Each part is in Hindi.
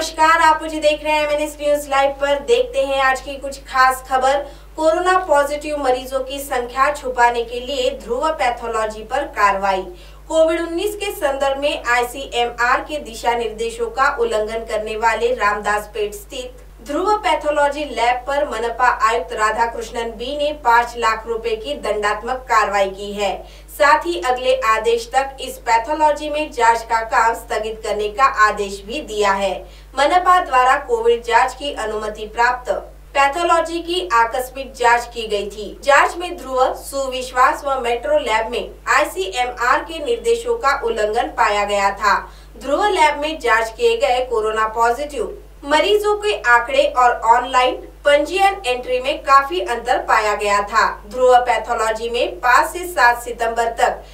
नमस्कार, आप मुझे देख रहे हैं एमएनएस न्यूज लाइव पर। देखते हैं आज की कुछ खास खबर। कोरोना पॉजिटिव मरीजों की संख्या छुपाने के लिए ध्रुव पैथोलॉजी पर कार्रवाई। कोविड-19 के संदर्भ में आईसीएमआर के दिशा निर्देशों का उल्लंघन करने वाले रामदासपेट स्थित ध्रुव पैथोलॉजी लैब पर मनपा आयुक्त राधाकृष्णन बी ने 5 लाख रुपए की दंडात्मक कार्रवाई की है। साथ ही अगले आदेश तक इस पैथोलॉजी में जांच का काम स्थगित करने का आदेश भी दिया है। मनपा द्वारा कोविड जांच की अनुमति प्राप्त पैथोलॉजी की आकस्मिक जांच की गई थी। जांच में ध्रुव, सुविश्वास व मेट्रो लैब में आईसीएमआर के निर्देशों का उल्लंघन पाया गया था। ध्रुव लैब में जांच किए गए कोरोना पॉजिटिव मरीजों के आंकड़े और ऑनलाइन पंजीयन एंट्री में काफी अंतर पाया गया था। ध्रुव पैथोलॉजी में 5 से 7 सितंबर तक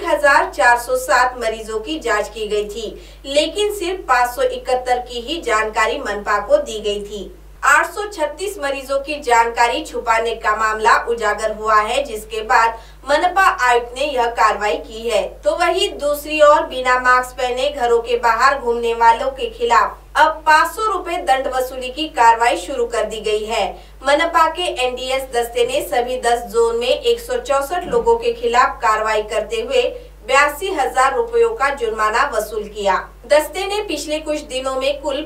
1407 मरीजों की जांच की गई थी, लेकिन सिर्फ 571 की ही जानकारी मनपा को दी गई थी। 836 मरीजों की जानकारी छुपाने का मामला उजागर हुआ है, जिसके बाद मनपा आयुक्त ने यह कार्रवाई की है। तो वहीं दूसरी ओर बिना मास्क पहने घरों के बाहर घूमने वालों के खिलाफ अब 500 रुपए दंड वसूली की कार्रवाई शुरू कर दी गई है। मनपा के एनडीएस दस्ते ने सभी 10 जोन में 164 लोगों के खिलाफ कार्रवाई करते हुए 82,000 रुपयों का जुर्माना वसूल किया। दस्ते ने पिछले कुछ दिनों में कुल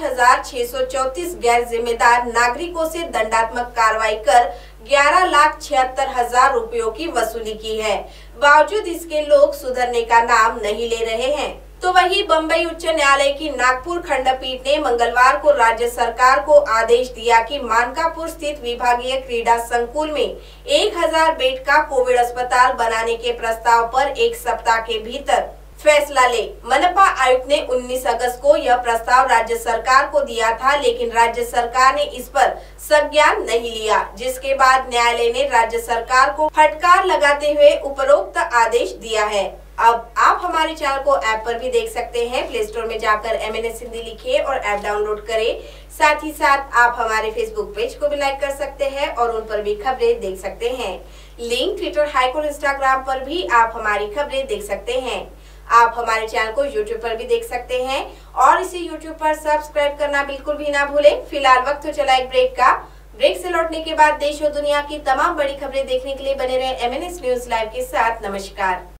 5,634 गैर जिम्मेदार नागरिकों से दंडात्मक कार्रवाई कर 11,76,000 रुपयों की वसूली की है। बावजूद इसके लोग सुधरने का नाम नहीं ले रहे हैं। तो वहीं बम्बई उच्च न्यायालय की नागपुर खंडपीठ ने मंगलवार को राज्य सरकार को आदेश दिया कि मानकापुर स्थित विभागीय क्रीड़ा संकुल में 1000 बेड का कोविड अस्पताल बनाने के प्रस्ताव पर 1 सप्ताह के भीतर फैसला ले। मनपा आयुक्त ने 19 अगस्त को यह प्रस्ताव राज्य सरकार को दिया था, लेकिन राज्य सरकार ने इस पर संज्ञान नहीं लिया, जिसके बाद न्यायालय ने राज्य सरकार को फटकार लगाते हुए उपरोक्त आदेश दिया है। अब आप हमारे चैनल को ऐप पर भी देख सकते हैं। प्ले स्टोर में जाकर एमएनएस हिंदी लिखिए और ऐप डाउनलोड करें। साथ ही साथ आप हमारे फेसबुक पेज को भी लाइक कर सकते हैं और उन पर भी खबरें देख सकते हैं। लिंक ट्विटर, हाइक और इंस्टाग्राम पर भी आप हमारी खबरें देख सकते हैं। आप हमारे चैनल को यूट्यूब पर भी देख सकते हैं और इसे यूट्यूब पर सब्सक्राइब करना बिल्कुल भी ना भूलें। फिलहाल वक्त तो चला एक ब्रेक का। ब्रेक से लौटने के बाद देश और दुनिया की तमाम बड़ी खबरें देखने के लिए बने रहे एमएनएस न्यूज लाइव के साथ। नमस्कार।